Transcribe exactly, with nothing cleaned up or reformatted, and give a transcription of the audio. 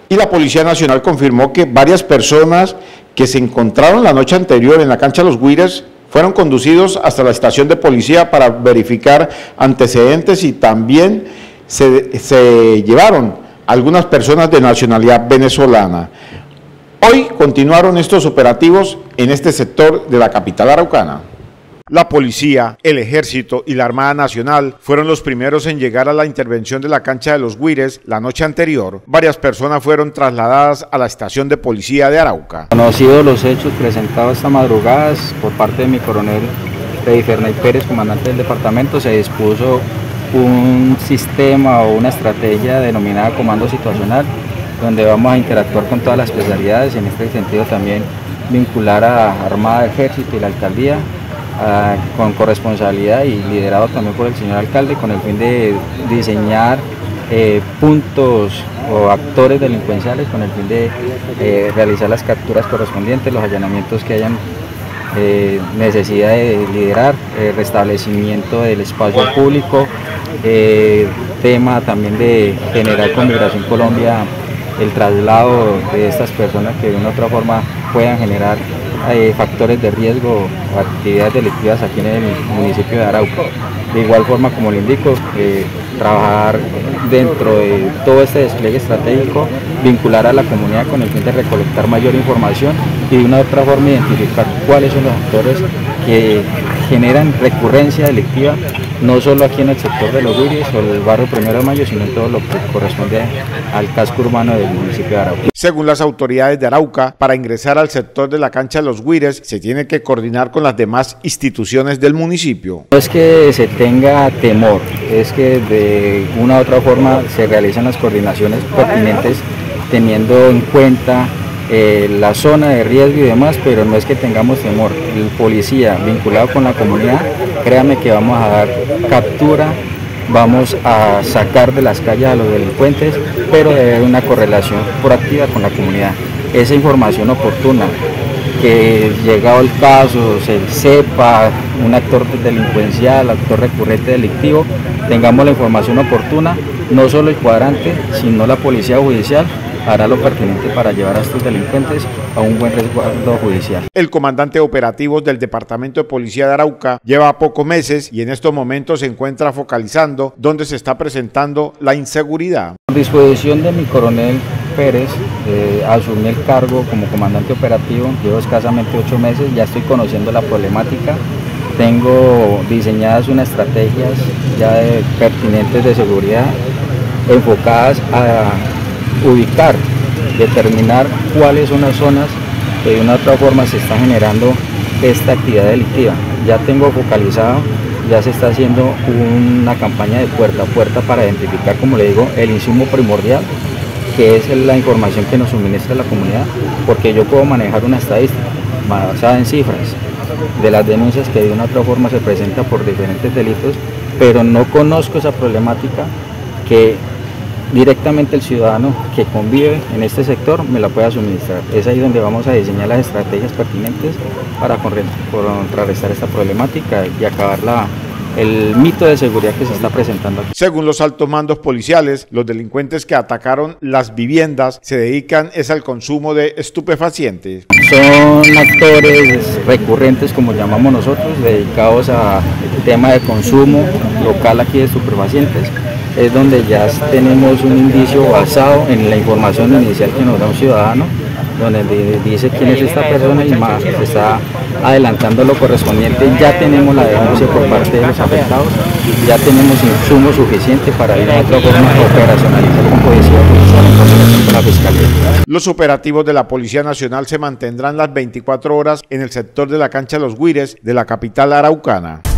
Y la Policía Nacional confirmó que varias personas que se encontraron la noche anterior en la cancha Los Guires fueron conducidos hasta la estación de policía para verificar antecedentes y también se, se llevaron algunas personas de nacionalidad venezolana. Hoy continuaron estos operativos en este sector de la capital araucana. La policía, el ejército y la Armada Nacional fueron los primeros en llegar a la intervención de la cancha de Los Guires la noche anterior. Varias personas fueron trasladadas a la estación de policía de Arauca. Conocidos los hechos presentados esta madrugada por parte de mi coronel Freddy Ferney Pérez, comandante del departamento, se dispuso un sistema o una estrategia denominada comando situacional, donde vamos a interactuar con todas las especialidades, en este sentido también vincular a Armada, Ejército y la Alcaldía, Uh, con corresponsabilidad y liderado también por el señor alcalde, con el fin de diseñar eh, puntos o actores delincuenciales, con el fin de eh, realizar las capturas correspondientes, los allanamientos que hayan eh, necesidad de liderar, eh, restablecimiento del espacio público, eh, tema también de generar con Migración Colombia el traslado de estas personas que de una u otra forma puedan generar eh, factores de riesgo o actividades delictivas aquí en el municipio de Arauca. De igual forma, como le indico, eh, trabajar dentro de todo este despliegue estratégico, vincular a la comunidad con el fin de recolectar mayor información y de una u otra forma identificar cuáles son los actores que generan recurrencia delictiva, no solo aquí en el sector de Los Guires o el barrio Primero de Mayo, sino en todo lo que corresponde al casco urbano del municipio de Arauca. Según las autoridades de Arauca, para ingresar al sector de la cancha de Los Guires se tiene que coordinar con las demás instituciones del municipio. No es que se tenga temor, es que de una u otra forma se realizan las coordinaciones pertinentes teniendo en cuenta Eh, la zona de riesgo y demás, pero no es que tengamos temor. El policía vinculado con la comunidad, créame que vamos a dar captura, vamos a sacar de las calles a los delincuentes, pero debe haber una correlación proactiva con la comunidad. Esa información oportuna, que llegado el caso se sepa un actor delincuencial, actor recurrente delictivo, tengamos la información oportuna, no solo el cuadrante, sino la policía judicial hará lo pertinente para llevar a estos delincuentes a un buen resguardo judicial. El comandante de operativos del Departamento de Policía de Arauca lleva pocos meses y en estos momentos se encuentra focalizando donde se está presentando la inseguridad. Por disposición de mi coronel Pérez, eh, asumí el cargo como comandante operativo, llevo escasamente ocho meses, ya estoy conociendo la problemática, tengo diseñadas unas estrategias ya de, pertinentes de seguridad, enfocadas a ubicar, determinar cuáles son las zonas que de una u otra forma se está generando esta actividad delictiva. Ya tengo focalizado, ya se está haciendo una campaña de puerta a puerta para identificar, como le digo, el insumo primordial, que es la información que nos suministra la comunidad, porque yo puedo manejar una estadística basada en cifras de las denuncias que de una u otra forma se presentan por diferentes delitos, pero no conozco esa problemática que directamente el ciudadano que convive en este sector me la pueda suministrar. Es ahí donde vamos a diseñar las estrategias pertinentes para contrarrestar esta problemática y acabar la, el mito de seguridad que se está presentando aquí. Según los altos mandos policiales, los delincuentes que atacaron las viviendas se dedican es al consumo de estupefacientes. Son actores recurrentes, como llamamos nosotros, dedicados al tema de consumo local aquí de estupefacientes. Es donde ya tenemos un indicio basado en la información inicial que nos da un ciudadano, donde dice quién es esta persona y más se está adelantando lo correspondiente. Ya tenemos la denuncia por parte de los afectados, ya tenemos insumo suficiente para ir a otra forma operacionalizar con policía judicial en coordinación con la Fiscalía. Los operativos de la Policía Nacional se mantendrán las veinticuatro horas en el sector de la cancha Los Guires de la capital araucana.